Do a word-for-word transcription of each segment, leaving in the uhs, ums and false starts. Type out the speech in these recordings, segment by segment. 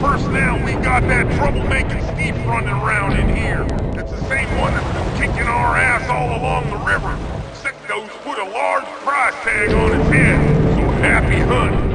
personnel, we got that troublemaking Steve running around in here. It's the same one that's been kicking our ass all along the river. Sickos put a large price tag on his head, so happy hunting.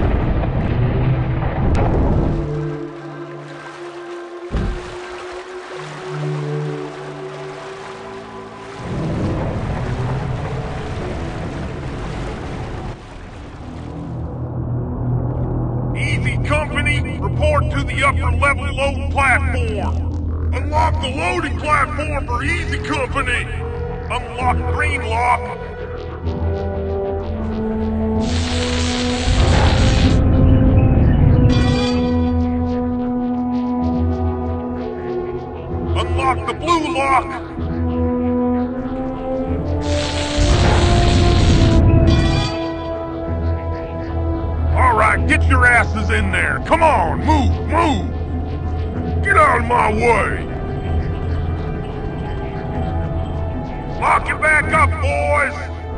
Company, report to the upper level load platform. Unlock the loading platform for Easy Company. Unlock green lock. Unlock the blue lock. Alright, get your asses in there. Come on, move, move! Get out of my way! Lock it back up, boys!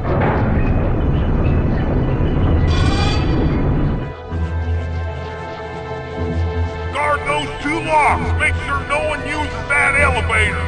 Guard those two locks. Make sure no one uses that elevator.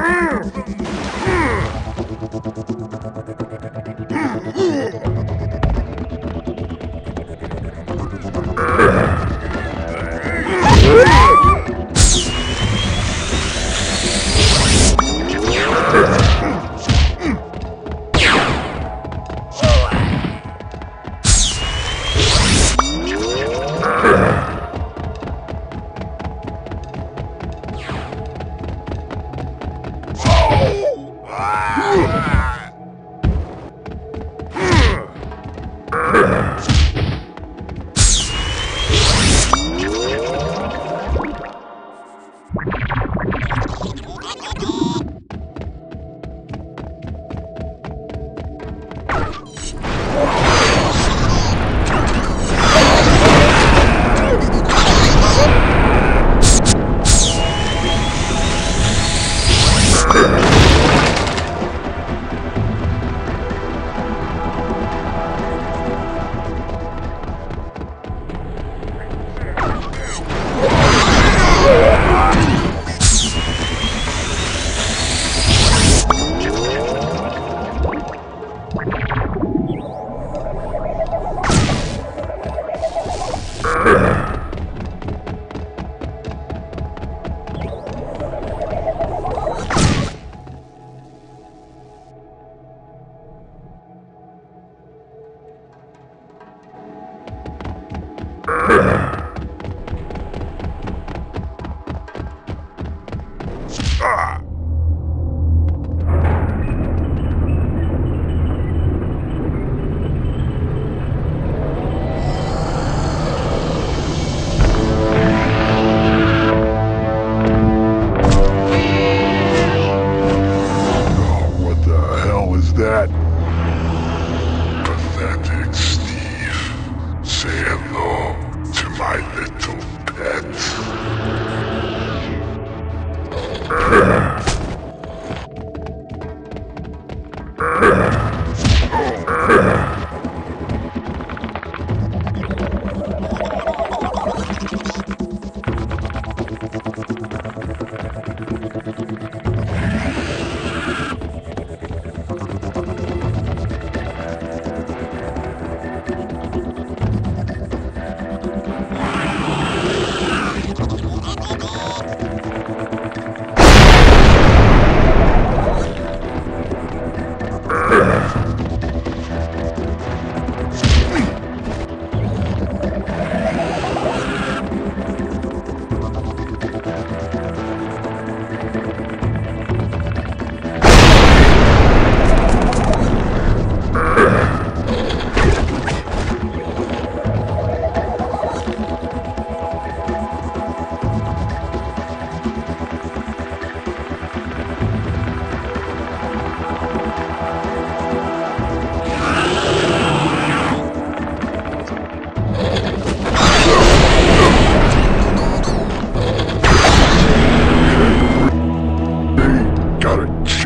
Ugh!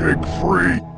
pig free.